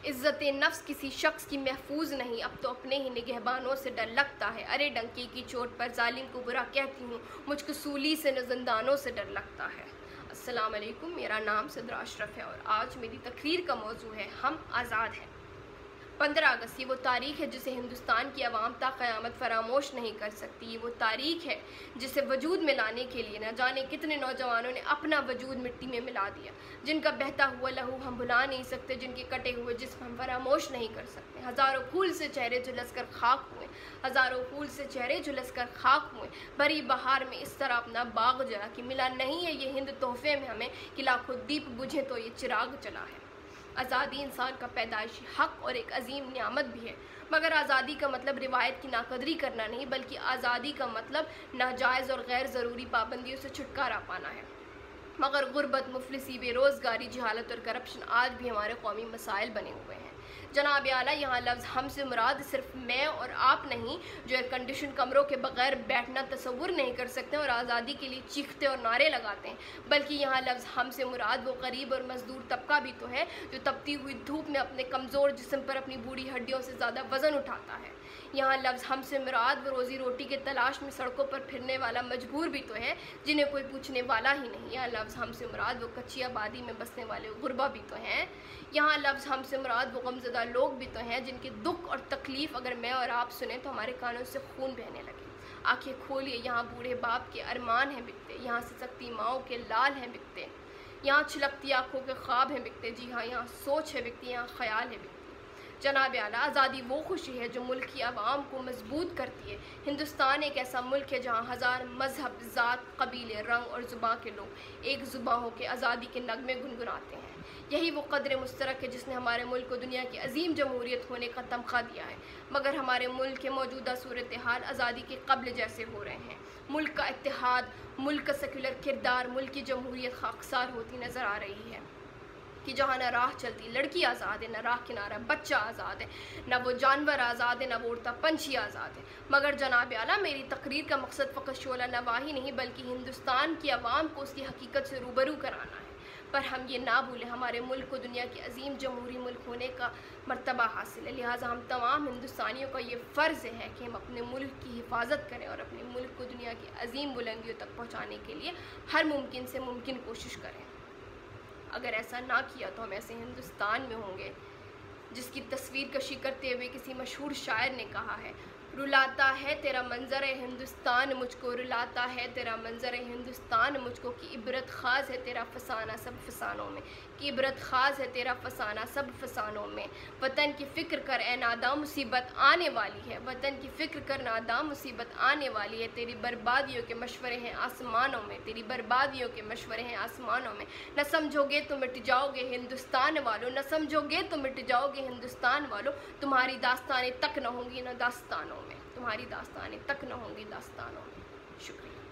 عزت نفس کسی شخص کی محفوظ نہیں، اب تو اپنے ہی نگہبانوں سے ڈر لگتا ہے۔ ارے ڈنکی کی چوٹ پر ظالم کو برا کہتی ہوں، مجھ کو سولی سے زندانوں سے ڈر لگتا ہے۔ السلام علیکم، میرا نام صدرا اشرف ہے اور آج میری تقریر کا موضوع ہے ہم آزاد ہیں۔ 15 اگست یہ وہ تاریخ ہے جسے ہندوستان کی عوام تا قیامت فراموش نہیں کر سکتی۔ یہ وہ تاریخ ہے جسے وجود میں لانے کے لیے نہ جانے کتنے نوجوانوں نے اپنا وجود مٹی میں ملا دیا، جن کا بہتا ہوا لہو ہم بھلا نہیں سکتے، جن کے کٹے ہوئے جسم ہم فراموش نہیں کر سکتے۔ ہزاروں پھول سے چہرے جھلس کر خاک ہوئے، ہزاروں پھول سے چہرے جھلس کر خاک ہوئے، بھری بہار میں اس طرح اپنا باغ جلا کہ ملا نہیں ہے یہ ہند تحفے میں ہمیں کہ لاکھوں دیپ بجھے تو یہ چراغ چلا ہے۔ آزادی انسان کا پیدائشی حق اور ایک عظیم نعمت بھی ہے، مگر آزادی کا مطلب روایت کی ناقدری کرنا نہیں، بلکہ آزادی کا مطلب ناجائز اور غیر ضروری پابندیوں سے چھٹکارا پانا ہے۔ مگر غربت، مفلسی، بے روزگاری، جہالت اور کرپشن آج بھی ہمارے قومی مسائل بنے ہوئے ہیں۔ جناب اعلیٰ، یہاں لفظ ہم سے مراد صرف میں اور آپ نہیں جو ایئر کنڈیشن کمروں کے بغیر بیٹھنا تصور نہیں کر سکتے اور آزادی کے لیے چیختے اور نعرے لگاتے ہیں، بلکہ یہاں لفظ ہم سے مراد وہ غریب اور مزدور طبقہ بھی تو ہے جو تپتی ہوئی دھوپ میں اپنے کمزور جسم پر اپنی بوڑھی ہڈیوں سے زیادہ وزن اٹھاتا ہے۔ یہاں لفظ ہم سے مراد وہ روزی روٹی کے تلاش میں سڑکوں پر پھرنے والا مجبور بھی تو ہے جنہیں کوئی پوچھنے والا ہی نہیں۔ یہاں لفظ ہم سے مراد وہ کچی آبادی میں بسنے والے غربا بھی تو ہیں۔ یہاں لفظ ہم سے مراد وہ غمزدہ لوگ بھی تو ہیں جن کے دکھ اور تکلیف اگر میں اور آپ سنیں تو ہمارے کانوں سے خون بہنے لگے۔ آنکھیں کھولیے، یہاں بوڑھے باپ کے ارمان ہیں بکتے، یہاں سسکتی ماؤں کے لال ہیں بکتے، یہاں چھلکتی آنکھوں کے خواب ہیں بکتے، جی ہاں یہاں سوچ ہے بکتی، یہاں خیال ہے بکتی۔ جناب اعلیٰ، آزادی وہ خوشی ہے جو ملک کی عوام کو مضبوط کرتی ہے۔ ہندوستان ایک ایسا ملک ہے جہاں ہزار مذہب، ذات، قبیلے، رنگ اور زباں کے لوگ ایک زباں ہو کے آزادی کے نغمے گنگناتے ہیں۔ یہی وہ قدر مشترک ہے جس نے ہمارے ملک کو دنیا کی عظیم جمہوریت ہونے کا تمغہ دیا ہے، مگر ہمارے ملک کے موجودہ صورتحال آزادی کے قبل جیسے ہو رہے ہیں۔ ملک کا اتحاد، ملک کا سیکولر کردار، ملک کی جمہوریت خاکسار ہوتی نظر آ رہی ہے کہ جہاں نہ راہ چلتی لڑکی آزاد ہے، نہ راہ کنارہ بچہ آزاد ہے، نہ وہ جانور آزاد ہے، نہ وہ اڑتا پنچھی آزاد ہے۔ مگر جناب اعلیٰ، میری تقریر کا مقصد فقط شعلہ نواہی نہیں بلکہ ہندوستان کی عوام کو اس کی حقیقت سے روبرو کرانا ہے۔ پر ہم یہ نہ بھولیں ہمارے ملک کو دنیا کی عظیم جمہوری ملک ہونے کا مرتبہ حاصل ہے، لہٰذا ہم تمام ہندوستانیوں کا یہ فرض ہے کہ ہم اپنے ملک کی حفاظت کریں اور اپنے ملک کو دنیا کی عظیم بلندیوں تک پہنچانے کے لیے ہر ممکن سے ممکن کوشش کریں۔ اگر ایسا نہ کیا تو ہم ایسے ہندوستان میں ہوں گے جس کی تصویر کشی کرتے ہوئے کسی مشہور شاعر نے کہا ہے، رلاتا ہے تیرا منظر ہندوستان مجھ کو، رلاتا ہے تیرا منظر ہندوستان مجھ کو، کہ عبرت خاص ہے تیرا فسانہ سب فسانوں میں، کہ عبرت خاص ہے تیرا فسانہ سب فسانوں میں۔ وطن کی فکر کر اے ناداں مصیبت آنے والی ہے، وطن کی فکر کر ناداں مصیبت آنے والی ہے، تیری بربادیوں کے مشورے ہیں آسمانوں میں، تیری بربادیوں کے مشورے ہیں آسمانوں میں۔ نہ سمجھو گے تو مٹ جاؤ گے ہندوستان والوں، نہ سمجھو گے تو مٹ جاؤ گے ہندوستان والوں، تمہاری داستانیں تک نہ ہوں گی نہ داستانوں میں، تمہاری داستانیں تک نہ ہوں گی داستانوں میں۔ شکریہ۔